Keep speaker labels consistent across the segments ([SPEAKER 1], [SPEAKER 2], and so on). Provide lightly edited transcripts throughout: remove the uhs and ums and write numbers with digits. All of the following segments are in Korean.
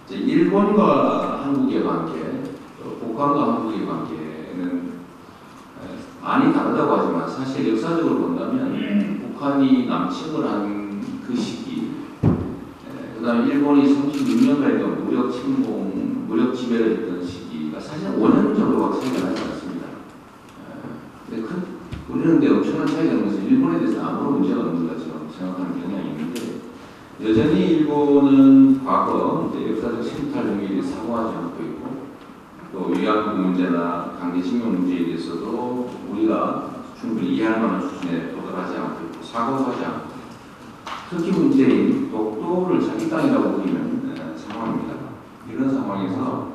[SPEAKER 1] 일본과 한국의 관계, 북한과 한국의 관계는 많이 다르다고 하지만 사실 역사적으로 본다면 북한이 남침을 한 그 시기, 그 다음에 일본이 36년간의 무력 침공, 무력 지배를 했던 시기가 사실 5년 정도가 차이가 나지 않습니다. 근데 우리는 엄청난 차이가 있는 것은 일본에 대해서 아무런 문제가 없는 것처럼 생각하는 경향이 있는데, 여전히 일본은 과거 역사적 침탈 행위에 사과하지 않고 있고, 또 위안부 문제나 강제징용 문제에 대해서도 우리가 충분히 이해할 만한 수준에 도달하지 않고 있고 사과도 하지 않고, 특히 문제인 독도를 자기 땅이라고 부리는 상황입니다. 이런 상황에서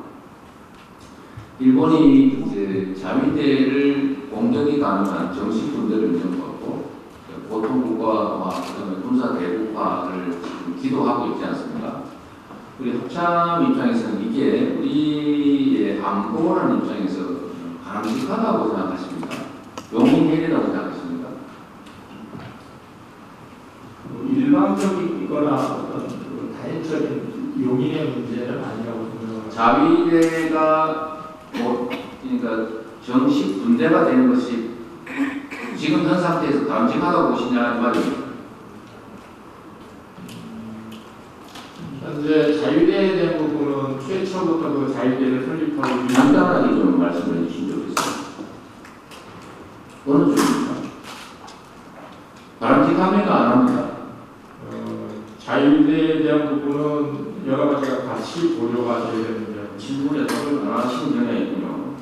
[SPEAKER 1] 일본이 이제 자위대를 공격이 가능한 정식 군대를 인정받고 보통국가와 그다음에 군사 대국화를 지금 기도하고 있지 않습니까? 우리 합참 입장에서는 이게 우리의 안보라는 입장에서 바람직하다고 생각하십니까? 용인해리라고 생각하십니까?
[SPEAKER 2] 일방적이거나 어떤 다혈적인 용인의 문제는 아니라고 생각합니다.
[SPEAKER 1] 자위대가 그러니까 정식 군대가 되는 것이 지금 현 상태에서 바람직하다고 보시냐 이 말입니다.
[SPEAKER 2] 현재 자위대에 대한 부분은 최초부터 그 자위대를 설립하고
[SPEAKER 1] 간단하게 좀 말씀해 주시면 좋겠습니다. 어느 쪽입니까? 바람직합니까 안 합니까?
[SPEAKER 2] 자유대에 대한 부분은 여러 가지가 같이 고려가 되어야 되는데
[SPEAKER 1] 질문에 답을 안 하시는 경향이 있군요.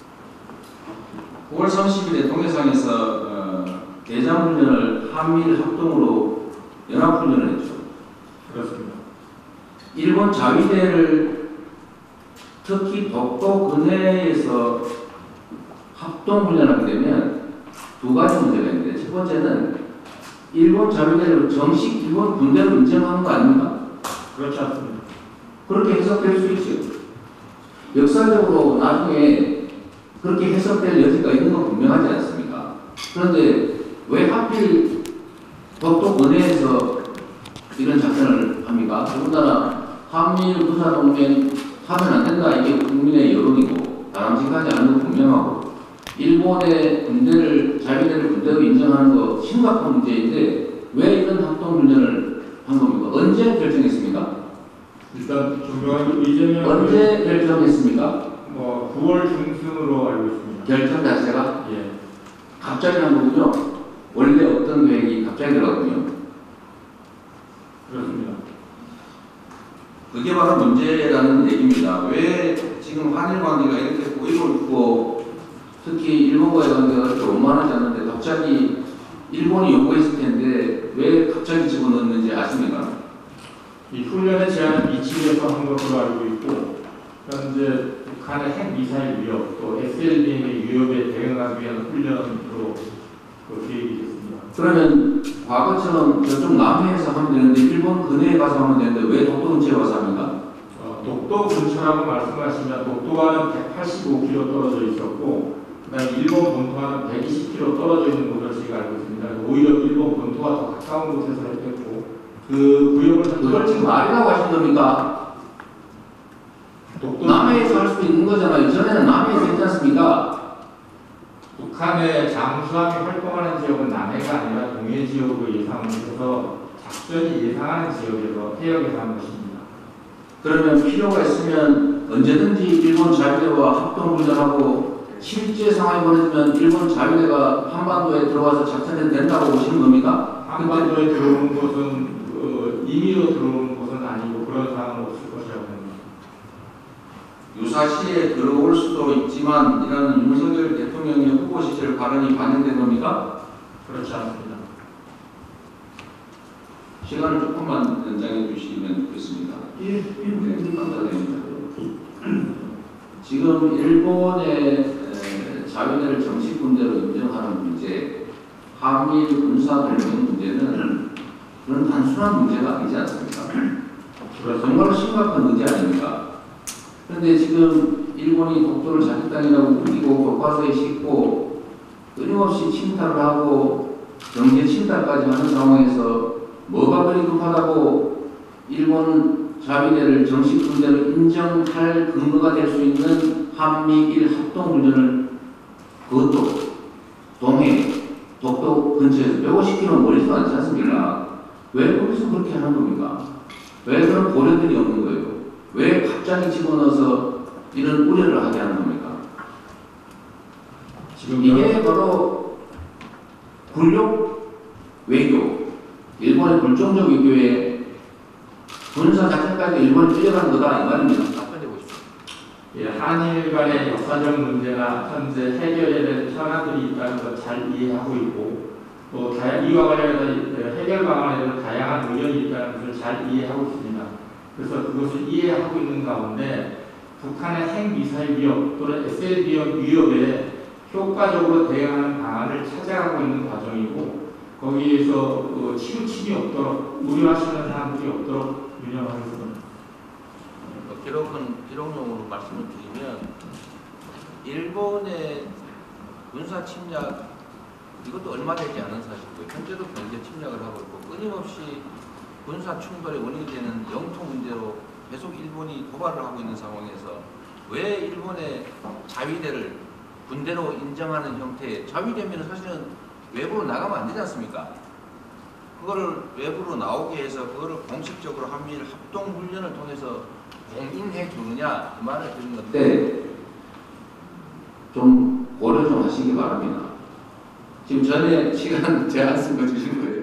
[SPEAKER 1] 9월 30일에 동해상에서 대장훈련을 한미일 합동으로 연합훈련을 했죠.
[SPEAKER 2] 그렇습니다.
[SPEAKER 1] 일본 자위대를 특히 독도 근해에서 합동훈련하게 되면 두 가지 문제가 있는데, 첫 번째는 일본 자위대를 정식 일본 군대로 인정하는 거 아닙니까?
[SPEAKER 2] 그렇지 않습니다.
[SPEAKER 1] 그렇게 해석될 수 있죠. 역사적으로 나중에 그렇게 해석될 여지가 있는 건 분명하지 않습니까? 그런데 왜 하필 독도 근해에서 이런 작전을 합니까? 더군다나 한미일 군사동맹 하면 안 된다, 이게 국민의 여론이고 바람직하지 않은 건 분명하고, 일본의 군대를 자위대를 군대로 인정하는 거 심각한 문제인데 왜 이런 합동훈련을 한 겁니까? 언제 결정했습니까?
[SPEAKER 2] 일단 존경하는 이재명
[SPEAKER 1] 언제 결정했습니까?
[SPEAKER 2] 9월 중순으로 알고 있습니다.
[SPEAKER 1] 결정 자체가?
[SPEAKER 2] 예.
[SPEAKER 1] 갑자기 한 거군요. 원래 어떤 계획이 갑자기 들어갔군요.
[SPEAKER 2] 그렇습니다.
[SPEAKER 1] 그게 바로 문제라는 얘기입니다. 왜 지금 한일 관계가 이렇게 꼬이고 있고 특히 일본과의 관계가 그렇게 원만하지 않는데 갑자기 일본이 요구했을 텐데 왜 갑자기 집어넣는지 아십니까?
[SPEAKER 2] 이 훈련의 제한은 미치에서 한 것으로 알고 있고, 현재 북한의 핵 미사일 위협, 또 SLBM의 위협에 대응하기 위한 훈련으로 그 계획이 됐습니다.
[SPEAKER 1] 그러면 과거처럼 저쪽 남해에서 하면 되는데 일본 근해에 가서 하면 되는데 왜 독도 근처에 가서 합니까?
[SPEAKER 2] 독도 근처라고 말씀하시면 독도와는 185km 떨어져 있었고, 그다음에 일본 본토와는 120km 떨어져 있는 곳을 저희가 알고 있습니다. 오히려 일본 본토와 더 가까운 곳에서 했고, 그 구역을
[SPEAKER 1] 그걸 지금 아니라고 하신 겁니까?
[SPEAKER 2] 독도
[SPEAKER 1] 남해에서 할 수도 있는 거잖아요. 전에는 남해에서 했지 않습니까?
[SPEAKER 2] 북한의 잠수함이 활동하는 지역은 남해가 아니라 동해 지역으로 예상해서 작전이 예상하는 지역에서 해역에서 한 것입니다.
[SPEAKER 1] 그러면 필요가 있으면 언제든지 일본 자위대와 합동훈련하고 실제 상황이 벌어지면 일본 자위대가 한반도에 들어와서 작전해도 된다고 보시는 겁니까?
[SPEAKER 2] 한반도에 들어오는 것은 임의로 들어오는 것은 아니고 그런 상황은 없을 것이라고 봅니다.
[SPEAKER 1] 유사시에 들어올 수도 있지만 이런 윤석열 대통령의 후보 시절 발언이 반영된 겁니까?
[SPEAKER 2] 그렇지 않습니다.
[SPEAKER 1] 시간을 조금만 연장해 주시면 좋겠습니다. 네, 감사드립니다. 지금 일본의 자위대를 정식 군대로 인정하는 문제, 한미일 군사 동맹 문제는 그런 단순한 문제가 아니지 않습니까? 정말 심각한 문제 아닙니까? 그런데 지금 일본이 독도를 자기 땅이라고 우기고 교과서에 싣고 끊임없이 침탈을 하고 경제 침탈까지 하는 상황에서 뭐가 그리 급하다고 일본 자위대를 정식 군대로 인정할 근거가 될 수 있는 한미일 합동훈련을 그것도 동해, 독도 근처에서 150km 멀리서 하지 않습니까? 왜 거기서 그렇게 하는 겁니까? 왜 그런 고려들이 없는 거예요? 왜 갑자기 집어넣어서 이런 우려를 하게 하는 겁니까?
[SPEAKER 2] 지금
[SPEAKER 1] 이게 바로 굴욕 외교, 일본의 불종적 외교에 군사 작전까지 일본이 끌려가는 거다 이 말입니다. 답변해 보십시오.
[SPEAKER 2] 예, 한일 간의 역사적 문제나 현재 해결해야 될 현안들이 있다는 걸 잘 이해하고 있고 또 이와 관련해서 해결 방안에 대해서 다양한 의견이 있다는 것을 잘 이해하고 있습니다. 그래서 그것을 이해하고 있는 가운데 북한의 핵미사일 위협 또는 SLB 위협에 효과적으로 대응하는 방안을 찾아가고 있는 과정이고 거기에서 치우침이 없도록 우려하시는 사람들이 없도록 운영하겠습니다.
[SPEAKER 3] 기록용으로 말씀을 드리면 일본의 군사 침략 이것도 얼마 되지 않은 사실이고요. 현재도 경제 침략을 하고 있고 끊임없이 군사 충돌의 원인이 되는 영토 문제로 계속 일본이 도발을 하고 있는 상황에서 왜 일본의 자위대를 군대로 인정하는 형태의 자위대면 사실은 외부로 나가면 안 되지 않습니까? 그거를 외부로 나오게 해서 그거를 공식적으로 한미일 합동훈련을 통해서 공인해 주느냐 그 말을 드리는 건데
[SPEAKER 1] 네, 좀 고려 좀 하시기 바랍니다. 지금 전에 시간 제한 쓴 거 주신 거예요.